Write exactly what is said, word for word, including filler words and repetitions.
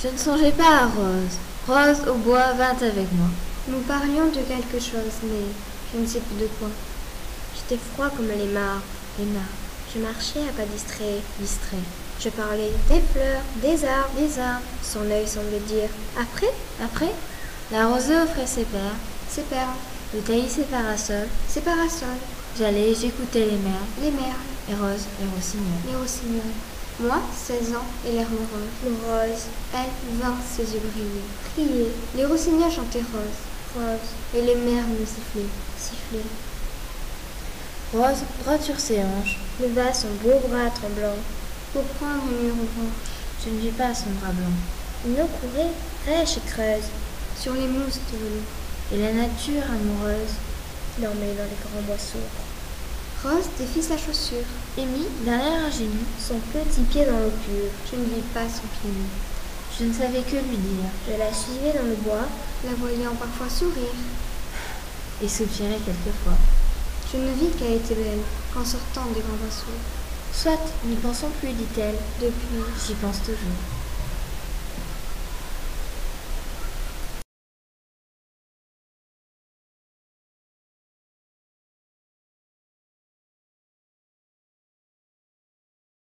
Je ne songeais pas à Rose. Rose, au bois, vint avec moi. Nous parlions de quelque chose, mais je ne sais plus de quoi. J'étais froid comme les mares. Les mares. Je marchais à pas distrait. Distrait. Je parlais des fleurs, des arbres, des arbres. Son œil semblait dire « Après ?» Après, la rosée offrait ses perles. Ses perles. Le taillis ses parasols. Ses parasols. J'allais et j'écoutais les merles. Les merles. Les roses, les rossignols. Les rossignols. Moi, seize ans, et l'air morose. Le rose. Elle, vingt, ses yeux brillaient. Priaient. Les rossignols chantaient rose. Rose. Et les merles me sifflaient. Sifflaient. Rose, droite sur ses hanches, leva son beau bras tremblant pour prendre une revanche. Je ne vis pas son bras blanc. Une eau courait, fraîche et creuse, sur les mousses de velours. Et la nature amoureuse dormait dans les grands bois sourds. Rose défit sa chaussure et mit, derrière un génie, son petit pied dans l'eau pure. Je ne vis pas son pied nu. Je ne savais que lui dire. Je la suivais dans le bois, la voyant parfois sourire et soupirer quelquefois. Je ne vis qu'elle était belle qu'en sortant des grands bois sourds. Soit, n'y pensons plus, dit-elle. Depuis, j'y pense toujours.